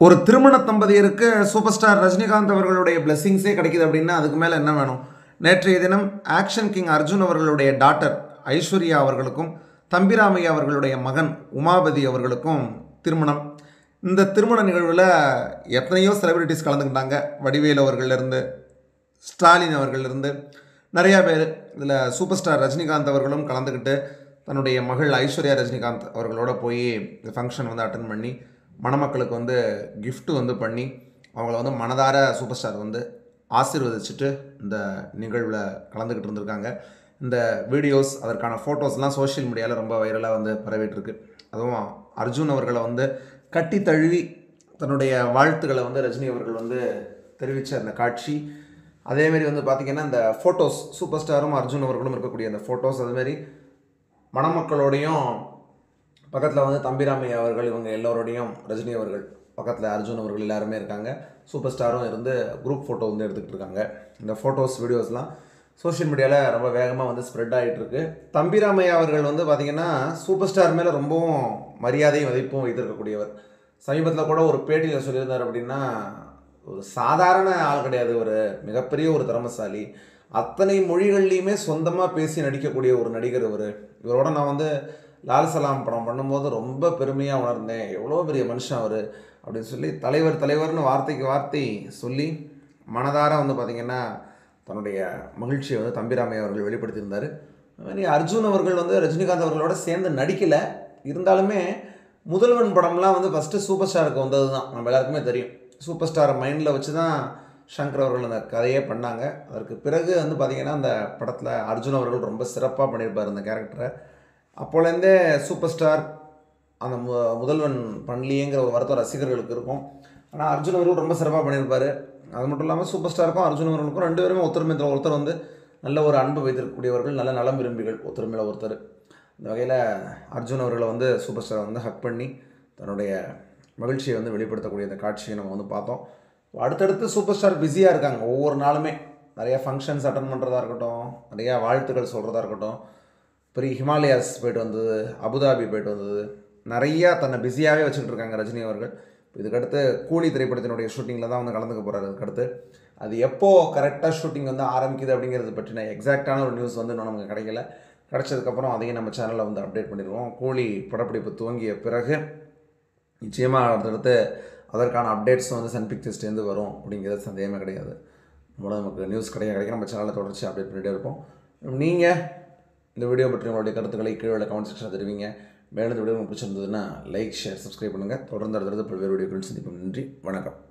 ஒரு திருமண தம்பதியருக்கு super star Rajinikanth அவர்களுடைய பிளெஸிங்ஸே கிடைக்குது அப்படின்னா அதுக்கு மேலே என்ன வேணும்? நேற்றைய தினம் ஆக்ஷன் கிங் அர்ஜுன் அவர்களுடைய டாட்டர் ஐஸ்வர்யா அவர்களுக்கும் தம்பிராமையா அவர்களுடைய மகன் உமாபதி அவர்களுக்கும் திருமணம். இந்த திருமண நிகழ்வில் எத்தனையோ செலிபிரிட்டிஸ் கலந்துக்கிட்டாங்க. வடிவேல் அவர்களிருந்து, ஸ்டாலின் அவர்களிருந்து நிறையா பேர். இதில் சூப்பர் ஸ்டார் ரஜினிகாந்த் அவர்களும் கலந்துக்கிட்டு தன்னுடைய மகள் ஐஸ்வர்யா ரஜினிகாந்த் அவர்களோட போய் இந்த ஃபங்க்ஷன் அட்டன் பண்ணி மணமக்களுக்கு கிஃப்ட்டு பண்ணி அவங்கள மனதார சூப்பர் ஸ்டார் ஆசீர்வதிச்சுட்டு இந்த நிகழ்வில் கலந்துக்கிட்டு இருந்திருக்காங்க. இந்த வீடியோஸ், அதற்கான ஃபோட்டோஸ்லாம் சோஷியல் மீடியாவில் ரொம்ப வைரலாக பரவிட்டுருக்கு. அதுவும் அர்ஜுன் அவர்களை கட்டி தழுவி தன்னுடைய வாழ்த்துக்களை ரஜினி அவர்கள் தெரிவித்த அந்த காட்சி. அதேமாரி பார்த்திங்கன்னா இந்த ஃபோட்டோஸ், சூப்பர் ஸ்டாரும் அர்ஜுன் அவர்களும் இருக்கக்கூடிய அந்த ஃபோட்டோஸ், அதுமாரி மணமக்களோடையும் பக்கத்தில் தம்பிராமையா அவர்கள், இவங்க எல்லோரோடையும் ரஜினி அவர்கள் பக்கத்தில், அர்ஜுன் அவர்கள் எல்லாருமே இருக்காங்க. சூப்பர் ஸ்டாரும் இருந்து குரூப் ஃபோட்டோ எடுத்துக்கிட்டு இருக்காங்க. இந்த ஃபோட்டோஸ், வீடியோஸ்லாம் சோஷியல் மீடியாவில் ரொம்ப வேகமாக ஸ்ப்ரெட் ஆகிட்டுருக்கு. தம்பிராமையா அவர்கள் பார்த்திங்கன்னா சூப்பர் ஸ்டார் மேலே ரொம்பவும் மரியாதையும் மதிப்பும் வைத்திருக்கக்கூடியவர். சமீபத்தில் கூட ஒரு பேட்டியில் சொல்லியிருந்தார் அப்படின்னா, ஒரு சாதாரண ஆள் கிடையாது, ஒரு மிகப்பெரிய ஒரு திறமசாலி, அத்தனை மொழிகள்லையுமே சொந்தமாக பேசி நடிக்கக்கூடிய ஒரு நடிகர் இவரோட நான் லால் சலாம் படம் பண்ணும்போது ரொம்ப பெருமையாக உணர்ந்தேன். எவ்வளோ பெரிய மனுஷன் அவர் அப்படின்னு சொல்லி தலைவர்னு வார்த்தைக்கு வார்த்தை சொல்லி மனதார பார்த்திங்கன்னா தன்னுடைய மகிழ்ச்சியை தம்பிராமையா அவர்கள் வெளிப்படுத்தியிருந்தார். அதுமாதிரி அர்ஜுன் அவர்கள் ரஜினிகாந்த் அவர்களோட சேர்ந்து நடிக்கலை. இருந்தாலுமே முதல்வன் படம்லாம் ஃபஸ்ட்டு சூப்பர் ஸ்டாருக்கு வந்தது தான் நம்ம எல்லாருக்குமே தெரியும். சூப்பர் ஸ்டாரை மைண்டில் வச்சு தான் சங்கர் அவர்கள் அந்த கதையே பண்ணாங்க. அதற்கு பிறகு பார்த்திங்கன்னா அந்த படத்தில் அர்ஜுன் அவர்கள் ரொம்ப சிறப்பாக பண்ணியிருப்பார் அந்த கேரக்டரை. அப்போலேருந்தே சூப்பர் ஸ்டார் அந்த முதல்வன் பண்ணலியேங்கிற ஒரு வருத்தம் ரசிகர்களுக்கு இருக்கும். ஆனால் அர்ஜுன் அவர்கள் ரொம்ப சிறப்பாக பண்ணியிருப்பார். அது மட்டும் இல்லாமல் சூப்பர் ஸ்டாருக்கும் அர்ஜுன் அவர்களுக்கும் ரெண்டு பேருமே ஒருத்தர் நல்ல ஒரு அன்பு வைத்திருக்கக்கூடியவர்கள், நல்ல நலம் விரும்பிகள், ஒருத்தர் மேலே ஒருத்தர். இந்த வகையில் அர்ஜுன் அவர்களை சூப்பர் ஸ்டாரை ஹக் பண்ணி தன்னுடைய மகிழ்ச்சியை வெளிப்படுத்தக்கூடிய அந்த காட்சியை நம்ம பார்த்தோம். அடுத்தடுத்து சூப்பர் ஸ்டார் பிஸியாக இருக்காங்க. ஒவ்வொரு நாளுமே நிறையா ஃபங்க்ஷன்ஸ் அட்டன் பண்ணுறதா இருக்கட்டும், நிறையா வாழ்த்துக்கள் சொல்கிறதா இருக்கட்டும், பெரிய ஹிமாலயாஸ் போய்ட்டு வந்தது, அபுதாபி போய்ட்டு வந்தது, நிறையா தன்னை பிஸியாகவே வச்சுக்கிட்டு இருக்காங்க ரஜினி அவர்கள். இதுக்கடுத்து கூலி திரைப்படத்தினுடைய ஷூட்டிங்கில் தான் கலந்துக்க போகிறாரு. அதுக்கடுத்து அது எப்போது கரெக்டாக ஷூட்டிங் ஆரம்பிக்குது அப்படிங்கிறது பற்றின எக்ஸாக்டான ஒரு நியூஸ் இன்னும் நமக்கு கிடைக்கல. கிடைச்சதுக்கப்புறம் அதையும் நம்ம சேனலில் அப்டேட் பண்ணிடுவோம். கூலி படப்பிடிப்பு துவங்கிய பிறகு நிச்சயமாக அடுத்தடுத்து அதற்கான அப்டேட்ஸும் சன் பிக்சர்ஸ்லேருந்து வரும் அப்படிங்கிறது சந்தேகமே கிடையாது. நமக்கு நியூஸ் கிடைக்க நம்ம சேனலில் தொடர்ச்சி அப்டேட் பண்ணிகிட்டே இருப்போம். நீங்கள் இந்த வீடியோ பற்றி உங்களுடைய கருத்துக்களை கீழே கமெண்ட் செக்ஷனில் தெரிவிங்க. மேலும் இந்த வீடியோ உங்களுக்கு பிடிச்சிருந்ததுன்னா லைக், ஷேர், சப்ஸ்கிரைப் பண்ணுங்கள். தொடர்ந்து அடுத்தடுத்து பல்வேறு வீடியோக்கள் சந்திப்போம். நன்றி, வணக்கம்.